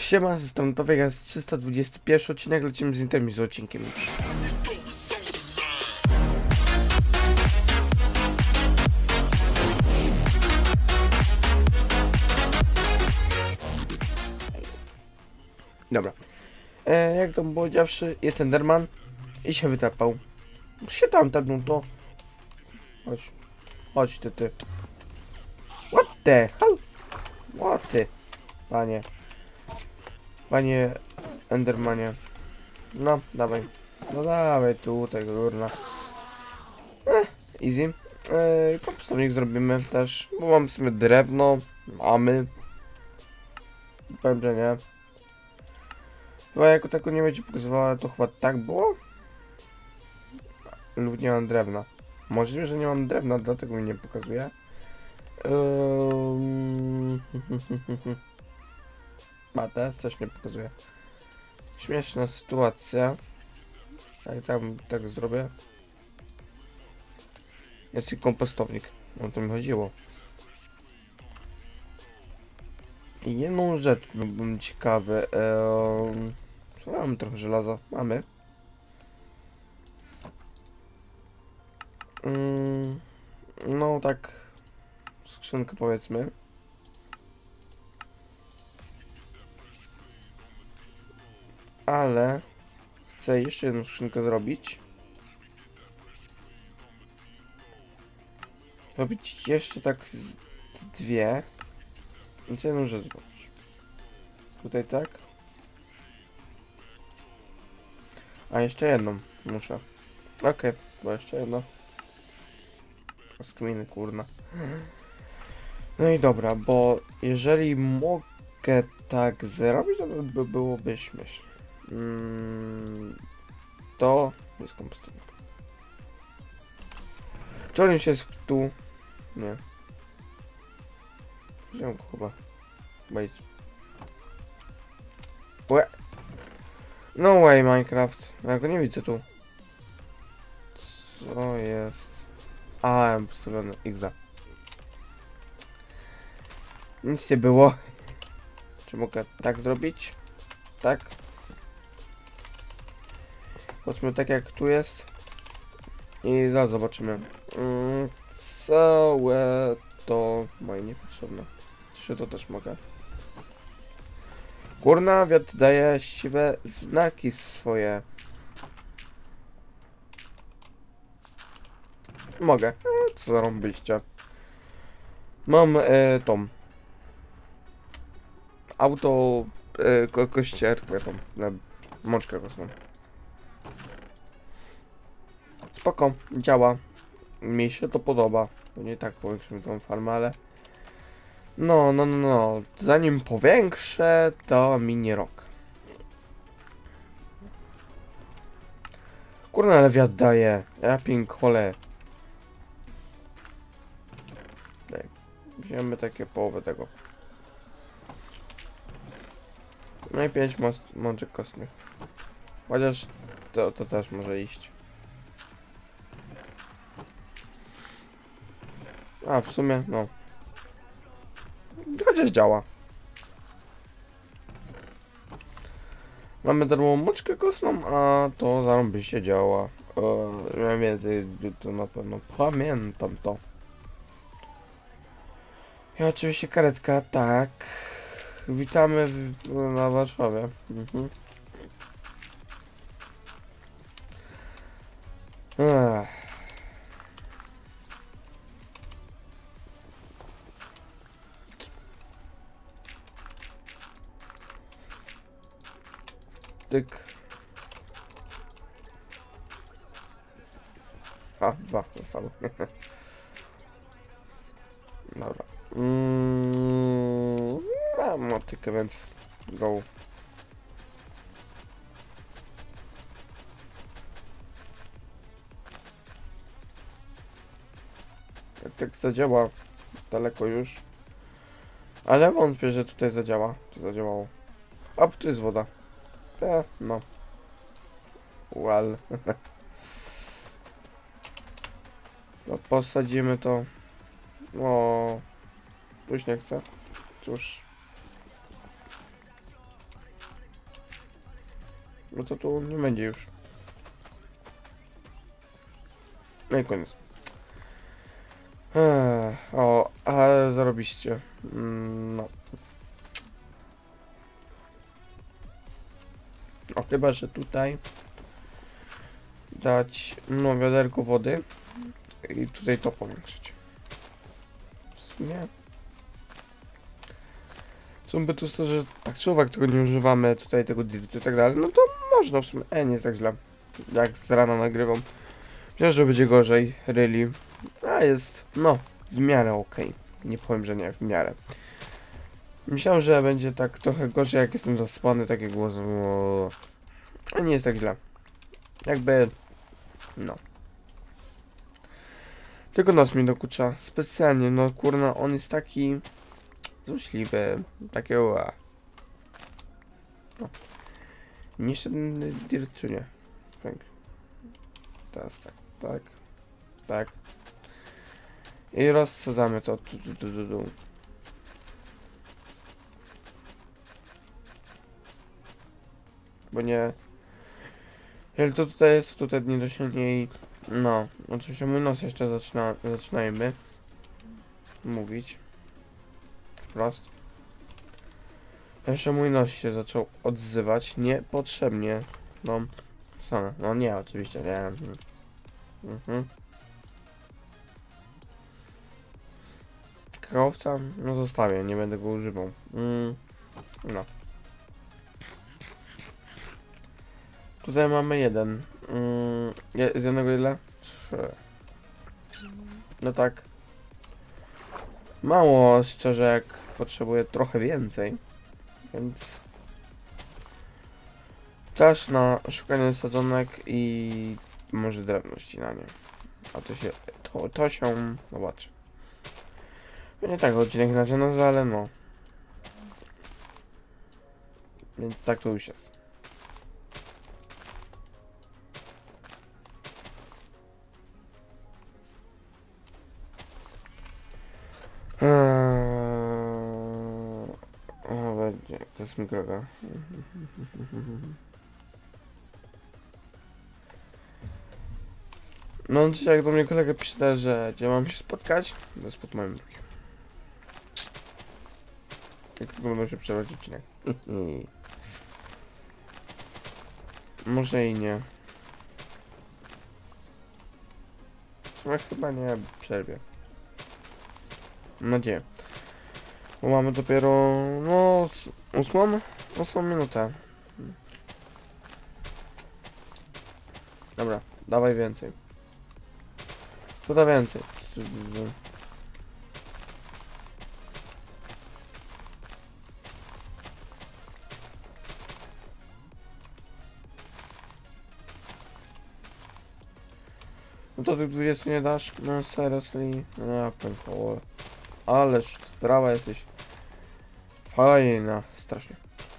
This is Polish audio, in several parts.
Siema, ze strony Towiek, jest 321 odcinek, lecimy z intermizą odcinkiem już. Dobra. Jak to było działszy, jest Enderman i się wytapał. Się tam tepnął to. Chodź. Chodź ty. What the hell? What the? Panie Endermanie. No, dawaj. No dawaj tutaj, kurna. Easy. Kompostownik zrobimy też, bo mam w sumie drewno. Mamy. Powiem, że nie. Chyba jako tako nie będzie pokazywała, ale to chyba tak było? Lub nie mam drewna. Możliwe, że nie mam drewna, dlatego mi nie pokazuje. A teraz coś nie pokazuje. Śmieszna sytuacja. Tak zrobię. Jest i kompostownik. O to mi chodziło. I jedną rzecz byłbym ciekawy. Mamy trochę żelaza. Mamy. No tak. Skrzynkę powiedzmy. Ale chcę jeszcze jedną skrzynkę zrobić. Robić jeszcze tak dwie. Więc jedną rzecz zrobić. Tutaj tak. A jeszcze jedną muszę. Okej, bo jeszcze jedno. Skminy, kurna. No i dobra, bo jeżeli mogę tak zrobić, to by byłoby śmieszne. To jest kompostownik. Czy on już jest tu? Nie. Wziąłem go chyba. Wait. No way, Minecraft. Ja go nie widzę tu. Co jest? A, mam postawiony X. Nic nie było. Czy mogę tak zrobić? Tak. Chodźmy tak jak tu jest. I zaraz zobaczymy. Całe to moje niepotrzebne. Czy to też mogę? Kurna, wiatr daje siwe znaki swoje. Mogę. Co zarąbiliście? Mam tą auto kościerkę, tą mączkę kosmą. Spoko, działa. Mi się to podoba. To nie tak powiększymy tą farmę, ale no. Zanim powiększę, to minie rok. Kurna, ale wiatr daje. Ja pinkole. Wziąłem takie połowę tego. No i 5 mączek kostnych. Chociaż to też może iść. A w sumie no. Chociaż działa. Mamy darmową mączkę kostną, a to zarąbiście działa. Miałem więcej, to na pewno pamiętam to. I oczywiście karetka, tak. Witamy na Warszawie. Tyk. A, 2 zostały. Dobra. Mam motykę, więc go. Tak zadziała daleko już. Ale wątpię, że tutaj zadziała. To zadziałało. A, tu jest woda. No. Well. No, posadzimy to. O, już nie chcę. Cóż. No to tu nie będzie już. No i koniec. O, ale zarobiście. No. O, chyba, że tutaj dać no wiaderko wody i tutaj to powiększyć. W sumie. Co by tu to, że tak czy owak tego nie używamy, tutaj tego dirtu i tak dalej, no to można w sumie. Nie jest tak źle. Jak z rana nagrywam. Myślałem, że będzie gorzej, really. A jest, no, w miarę okej. Nie powiem, że nie, w miarę. Myślałem, że będzie tak trochę gorzej, jak jestem zaspany, takie głosy. A nie jest tak źle. Jakby, no. Tylko nos mi dokucza. Specjalnie, no kurna, on jest taki złośliwy. Takie ua. No. Niszczy ten dirt, czy nie? Frank. Teraz tak, tak, tak. I rozsadzamy to. Bo nie... Jeżeli to tutaj jest, to tutaj nie dosięgnie i... No, oczywiście mój nos jeszcze zaczynajmy mówić. Wprost. Jeszcze mój nos się zaczął odzywać niepotrzebnie. No, no nie, oczywiście, nie. Kakaowca? No zostawię, nie będę go używał. No. Tutaj mamy jeden. Z jednego ile? 3. No tak. Mało, szczerze, jak potrzebuję trochę więcej. Więc... czas na szukanie sadzonek i może drewno ścinanie. A to się... To się... zobaczy. Nie tak odcinek inaczej nazwę, ale no. Więc tak to już jest. O, będzie, to jest mikroga. No, dzisiaj jak do mnie kolega pisze, że gdzie mam się spotkać, to jest pod moim blokiem. I tylko będą się przerwać odcinek. Może i nie. W sumie chyba nie przerwie. Mam nadzieję. Bo mamy dopiero, no, 8 minutę. Dobra, dawaj więcej. Co da więcej? No to tych 20 nie dasz? No seriously? No ja pękło. Ależ trawa jesteś fajna, strasznie.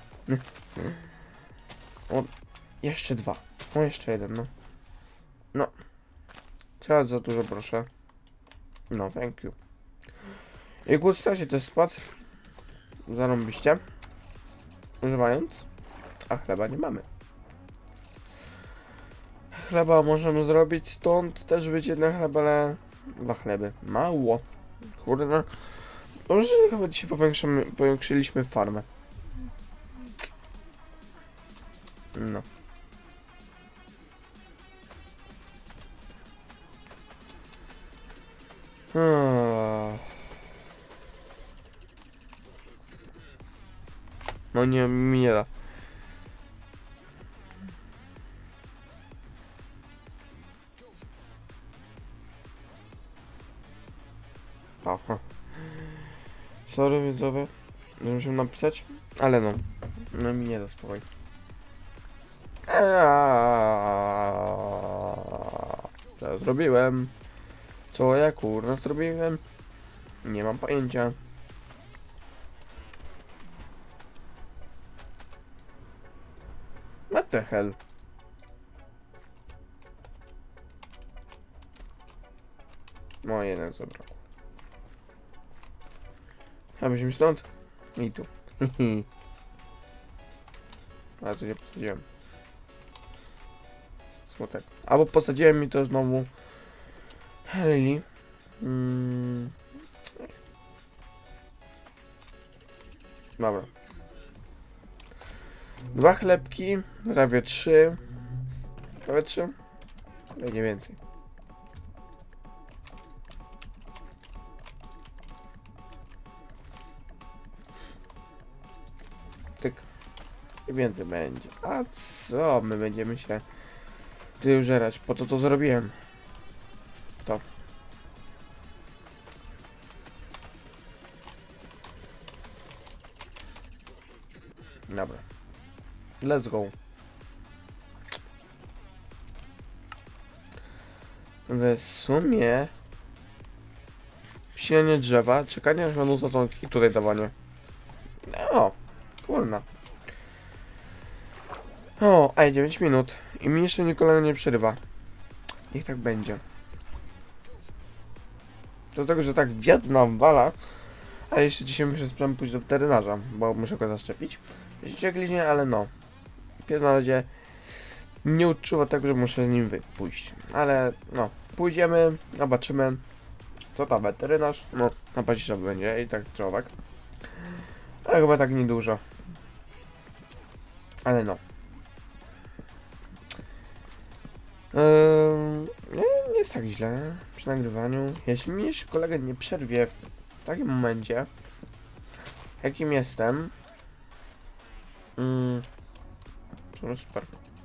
O, jeszcze 2. O, jeszcze jeden, no. No. Trzeba za dużo, proszę. No, thank you. I głód straci też spadł. Zarąbiście. Używając. A chleba nie mamy. Chleba możemy zrobić, stąd też wyjdzie jeden chleb, ale 2 chleby. Mało. Kurde. Dobrze, że chyba dzisiaj powiększyliśmy farmę. No. No nie, mi nie da. Aha. Sorry widzowie, że muszę napisać, ale no. No mi nie da spokojnie. Co zrobiłem? Co ja kurwa zrobiłem? Nie mam pojęcia. What the hell? No jeden zabrakło. A byśmy stąd? I tu. Ale to nie posadziłem. Smutek. Albo posadziłem mi to znowu. Really? Dobra. 2 chlebki, prawie 3. Prawie 3? Nie więcej. Tyk. I więcej będzie. A co? My będziemy się tu użerać. Po to zrobiłem. To. Dobra. Let's go. W sumie silenie drzewa, czekanie aż będą zatonki i tutaj dawanie. O, kurna. O, 9 minut. I mi jeszcze nikogo nie przerywa. Niech tak będzie. To z tego, że tak wiatr nam wala, a jeszcze dzisiaj muszę pójść do weterynarza, bo muszę go zaszczepić. Jeśli gliśnie, ale no. Pies na razie nie odczuwa tego, że muszę z nim pójść. Ale no, pójdziemy, zobaczymy, co tam weterynarz. No, na paździerza będzie i tak człowiek. Ale chyba tak niedużo. Ale no. Nie jest tak źle przy nagrywaniu. Jeśli mi jeszcze kolega nie przerwie w takim momencie, jakim jestem, to super.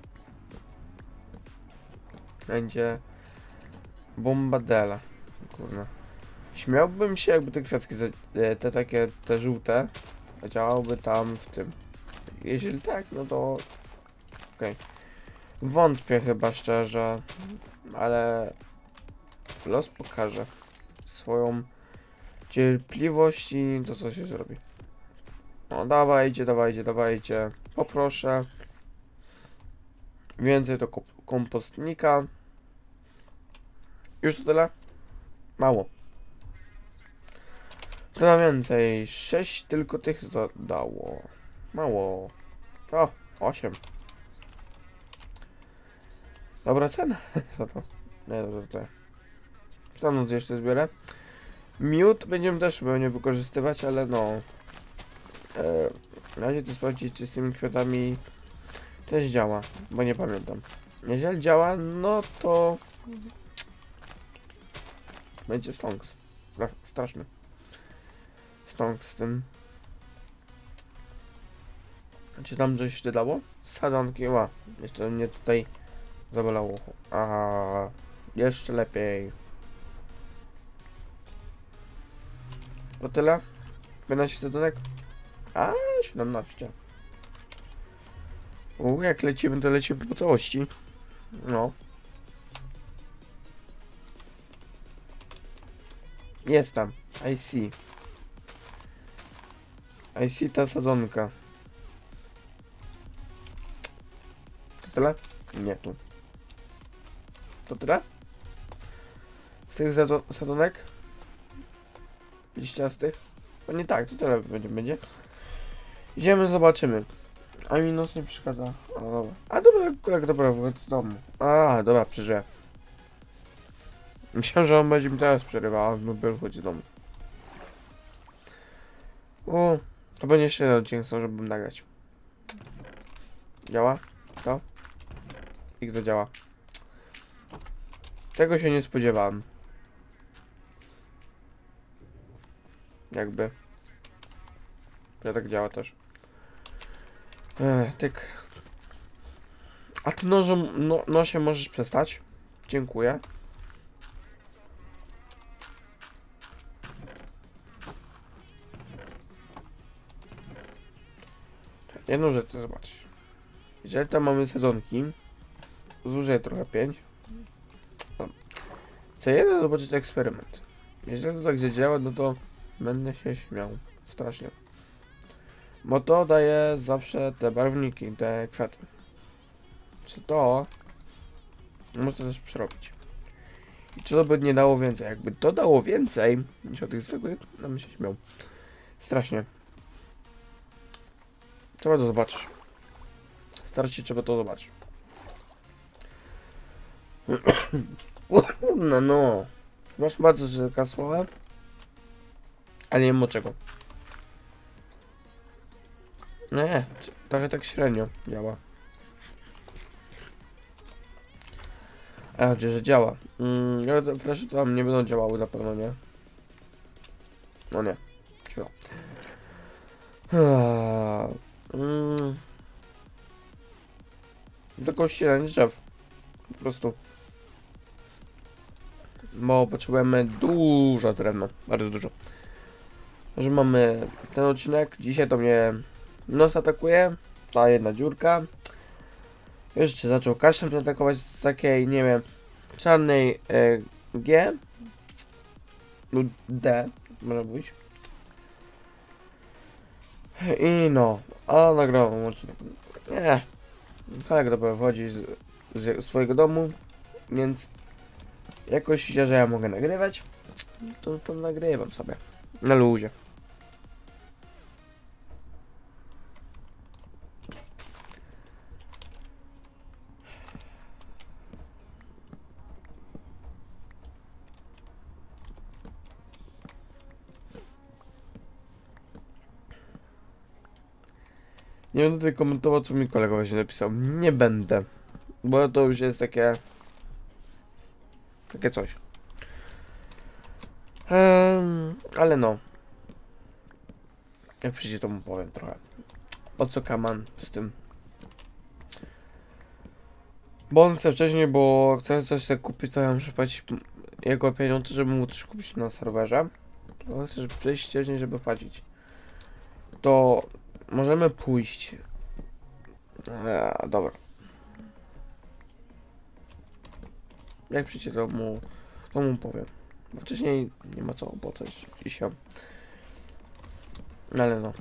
Będzie bombadela. Kurna. Śmiałbym się, jakby te kwiatki, te żółte, działałyby tam w tym. Jeśli tak, no to okej. Wątpię chyba szczerze, ale los pokaże swoją cierpliwość i to, co się zrobi. No dawajcie, dawajcie, dawajcie. Poproszę. Więcej do kompostnika. Już to tyle? Mało. To na więcej. 6 tylko tych to dało. Mało. O, 8. Dobra cena. Co to? Nie, dobrze to. Stanąc jeszcze zbiorę. Miód będziemy też pewnie wykorzystywać, ale no. Na razie to sprawdzić, czy z tymi kwiatami też działa, bo nie pamiętam. Jeżeli działa, no to będzie stonks. Straszny. Stonks z tym. Czy tam coś jeszcze dało? Sadzonki, jeszcze mnie tutaj zabolało. Aha, jeszcze lepiej. O tyle? 15 sadzonek? A, 17. Jak lecimy, to lecimy po całości. No. Jest tam. I see. I see ta sadzonka. To tyle? Nie, tu. To tyle? Z tych sadzonek? 20 z tych? No nie tak, to tyle będzie. Idziemy, zobaczymy. A mi noc nie przeszkadza. A dobra. A dobra, kolega, dobra, wychodź z domu. A, dobra, przeżyję. Myślałem, że on będzie mi teraz przerywał, a no wychodź z domu. O, to będzie jeszcze jeden odcinek, żebym nagrać. Działa? To? Ich zadziała. Tego się nie spodziewałem. Jakby. Ja tak działa też. Tyk. A ty nosie możesz przestać? Dziękuję. Jedną rzecz chcę zobaczyć. Jeżeli tam mamy sadzonki, zużyję trochę 5. Chcę jeden zobaczyć eksperyment. Jeżeli to tak zadziała, no to będę się śmiał. Strasznie. Bo to daje zawsze te barwniki, te kwiaty. Czy to można też przerobić? I czy to by nie dało więcej? Jakby to dało więcej niż od tych zwykłych, no bym się śmiał. Strasznie. Trzeba to zobaczyć. Starcie trzeba to zobaczyć. No. Proszę bardzo, że kasłowe. Ale nie wiem od czego. Nie, trochę tak średnio działa. A, że działa. Ale flasze to tam nie będą działały na pewno, nie? No nie. Chyba. Tylko ścielanie drzew. Po prostu. Bo potrzebujemy dużo drewna. Bardzo dużo. Że mamy ten odcinek. Dzisiaj to mnie nos atakuje. Ta jedna dziurka. Jeszcze zaczął kaszem mnie atakować z takiej, nie wiem, czarnej G. No D, można mówić. I no, a nagrałem odcinek. Nie. Kolega dopiero wchodzi z swojego domu, więc jakoś się, że ja mogę nagrywać, to nagrywam sobie. Na luzie. Nie będę tutaj komentował, co mi kolega właśnie napisał. Nie będę. Bo to już jest takie coś. Ale no. Jak przyjdzie, to mu powiem trochę. O co Kaman z tym. Bo on chce wcześniej, bo chce coś sobie kupić, to ja muszę płacić jego pieniądze, żeby mu coś kupić na serwerze. To chcę przejść wcześniej, żeby płacić. To możemy pójść. Dobra. Jak przyjdzie, to mu powiem. Bo wcześniej nie ma co opłacać dzisiaj. Ale no.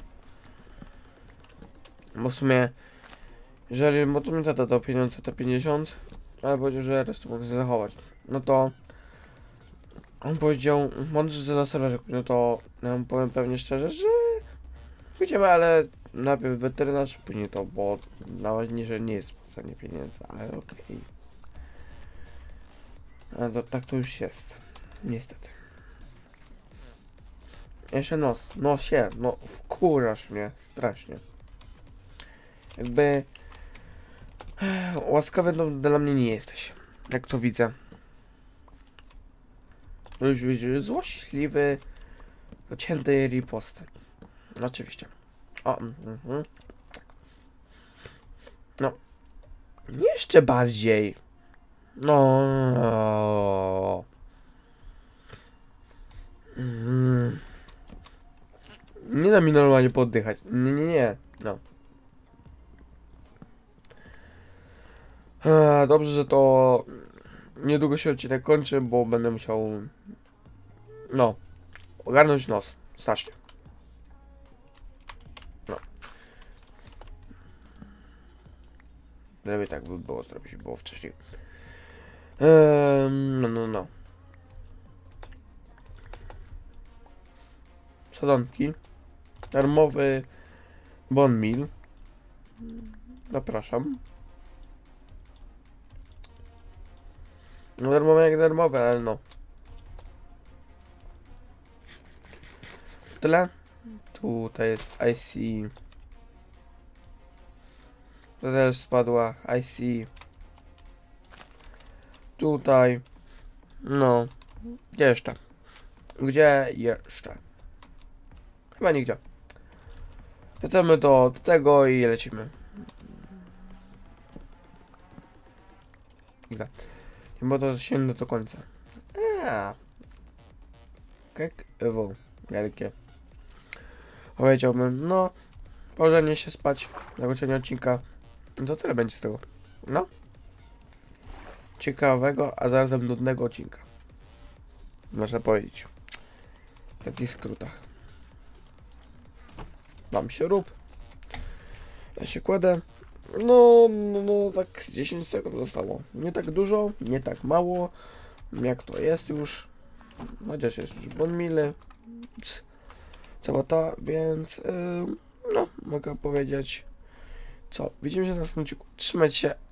Bo w sumie, jeżeli bo to mi tata dał pieniądze te 50, ale powiedział, że resztę mogę zachować. No to on powiedział, mądrze, że na serwerze, no to ja mu powiem pewnie szczerze, że pójdziemy, ale najpierw weterynarz, później to, bo najważniejsze nie jest spłacanie pieniędzy, ale okej. Ale to, tak to już jest. Niestety. Jeszcze nos. No wkurzasz mnie strasznie. Jakby łaskawy no, dla mnie nie jesteś. Jak to widzę. Już widzisz, złośliwy, cięty riposty. Oczywiście. O, no. Jeszcze bardziej. No. Nie da mi normalnie poddychać. Nie. No. Dobrze, że to niedługo się odcinek kończy, bo będę musiał no ogarnąć nos. Strasznie. No. Lepiej tak by było zrobić, było wcześniej. No. Sadzonki. Darmowy Bone Meal. Zapraszam. No darmowe jak darmowe, ale no. Tyle. Tutaj jest IC. To też spadła IC. Tutaj. No. Gdzie jeszcze? Gdzie jeszcze? Chyba nigdzie. Wracamy do tego i lecimy. Bo to sięgnę do końca. Jak Ewo. Wielkie. Powiedziałbym, no. Pożenie się spać. Zakończenie odcinka. To tyle będzie z tego. No. Ciekawego, a zarazem nudnego odcinka. Można powiedzieć. W takich skrótach. Mam się rób. Ja się kładę. No, tak z 10 sekund zostało. Nie tak dużo, nie tak mało. Jak to jest już. Chociaż jest już bon mile. Cała ta, więc no, mogę powiedzieć co. Widzimy się na następnym odcinku. Trzymajcie się.